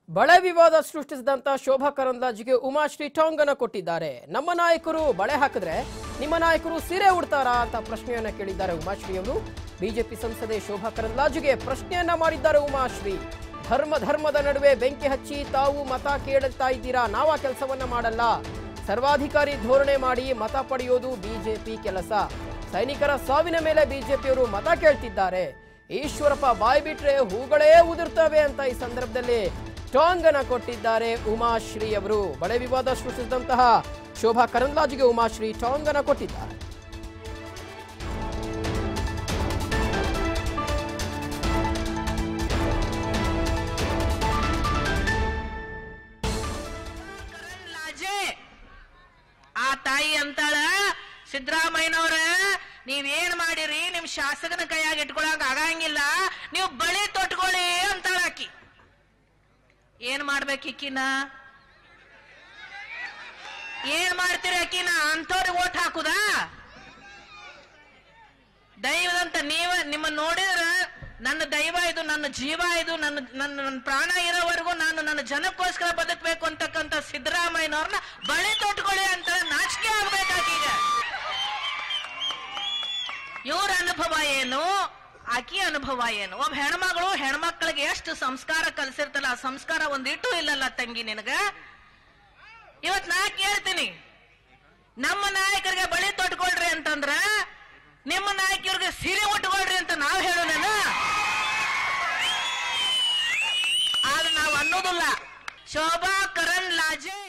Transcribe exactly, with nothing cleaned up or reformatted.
ಬಳೆ ವಿವಾದ ಸೃಷ್ಟಿಸಿದಂತ ಶೋಭಾ ಕರಂದ್ಲಾಜೆಗೆ ಉಮಾಶ್ರೀ ಟಾಂಗನ ಕೊಟ್ಟಿದ್ದಾರೆ. ನಮ್ಮ ನಾಯಕರು ಬಳೆ ಹಾಕಿದ್ರೆ ನಿಮ್ಮ ನಾಯಕರು ಸೀರೆ ಉಡ್ತಾರಾ ಅಂತ ಪ್ರಶ್ನೆಯನ್ನ ಕೇಳಿದ್ದಾರೆ ಉಮಾಶ್ರೀ ಅವರು. ಬಿಜೆಪಿ ಸಂಸದೆ ಶೋಭಾ ಕರಂದ್ಲಾಜೆಗೆ ಪ್ರಶ್ನೆಯನ್ನ ಮಾಡಿದ್ದಾರೆ ಉಮಾಶ್ರೀ. ಧರ್ಮ ಧರ್ಮದ ನಡುವೆ ಬೆಂಕಿ ಹಚ್ಚಿ ತಾವು ಮತ ಕೇಳುತ್ತಾ ಇದ್ದೀರಾ, ನಾವು ಆ ಕೆಲಸವನ್ನ ಮಾಡಲ್ಲ. ಸರ್ವಾಧಿಕಾರಿ ಧೋರಣೆ ಮಾಡಿ ಮತ ಪಡೆಯೋದು ಬಿಜೆಪಿ ಕೆಲಸ. ಸೈನಿಕರ ಸಾವಿನ ಮೇಲೆ ಬಿಜೆಪಿಯವರು ಮತ ಕೇಳ್ತಿದ್ದಾರೆ. ಈಶ್ವರಪ್ಪ ಬಾಯಿ ಬಿಟ್ರೆ ಹೂಗಳೇ ಉದುರ್ತವೆ ಅಂತ ಈ ಸಂದರ್ಭದಲ್ಲಿ ಟಾಂಗನ ಕೊಟ್ಟಿದ್ದಾರೆ ಉಮಾಶ್ರೀ ಅವರು. ಬಳೆ ವಿವಾದ ಸೃಷ್ಟಿಸಿದಂತಹ ಶೋಭಾ ಕರಂದ್ಲಾಜೆಗೆ ಉಮಾಶ್ರೀ ಟಾಂಗನ ಕೊಟ್ಟಿದ್ದಾರೆ. ಆ ತಾಯಿ ಅಂತಾಳ, ಸಿದ್ದರಾಮಯ್ಯನವ್ರ ನೀವೇನ್ ಮಾಡಿರಿ, ನಿಮ್ ಶಾಸಕನ ಕೈಯಾಗ ಇಟ್ಕೊಳಕ್ ಆಗಂಗಿಲ್ಲ, ನೀವು ಬಳಿ ತೊಟ್ಕೊಳ್ಳಿ ಅಂತಾಳ ಆಕಿ. ಏನ್ ಮಾಡ್ಬೇಕಿಕ್ಕಿನ ಏನ್ ಮಾಡ್ತೀರಿ ಅಕ್ಕಿನ? ಅಂತವ್ರಿಗೆ ಓಟ್ ಹಾಕುದ? ದೈವದಂತ ನೀವ ನಿಮ್ಮ ನೋಡಿದ್ರ ನನ್ನ ದೈವ ಇದು, ನನ್ನ ಜೀವ ಇದು, ನನ್ನ ನನ್ನ ಪ್ರಾಣ ಇರೋವರೆಗೂ ನಾನು ನನ್ನ ಜನಕ್ಕೋಸ್ಕರ ಬದುಕಬೇಕು ಅಂತಕ್ಕಂಥ ಸಿದ್ದರಾಮಯ್ಯನವ್ರನ್ನ ಬಳಿ ತೊಟ್ಕೊಳ್ಳಿ ಅಂತ ನಾಚಿಕೆ ಆಗ್ಬೇಕಾಗೀಗ. ಇವ್ರ ಅನುಭವ ಏನು, ಆಕಿ ಅನುಭವ ಏನು? ಒಬ್ಬ ಹೆಣ್ಮಗಳು ಹೆಣ್ಮಕ್ಳಿಗೆ ಎಷ್ಟು ಸಂಸ್ಕಾರ ಕಲಿಸಿರ್ತಲ್ಲ, ಆ ಸಂಸ್ಕಾರ ಒಂದಿಟ್ಟು ಇಲ್ಲಲ್ಲ ತಂಗಿ ನಿನಗ. ಇವತ್ ನಾ ಕೇಳ್ತೀನಿ, ನಮ್ಮ ನಾಯಕರಿಗೆ ಬಳಿ ತೊಟ್ಕೊಳ್ರಿ ಅಂತಂದ್ರ ನಿಮ್ಮ ನಾಯಕಿಯವ್ರಿಗೆ ಸೀರೆ ಉಟ್ಕೊಳ್ರಿ ಅಂತ ನಾವ್ ಹೇಳೋಣ? ಆದ್ರೆ ನಾವ್ ಅನ್ನೋದಿಲ್ಲ. ಶೋಭಾ ಕರಂದ್ಲಾಜೆ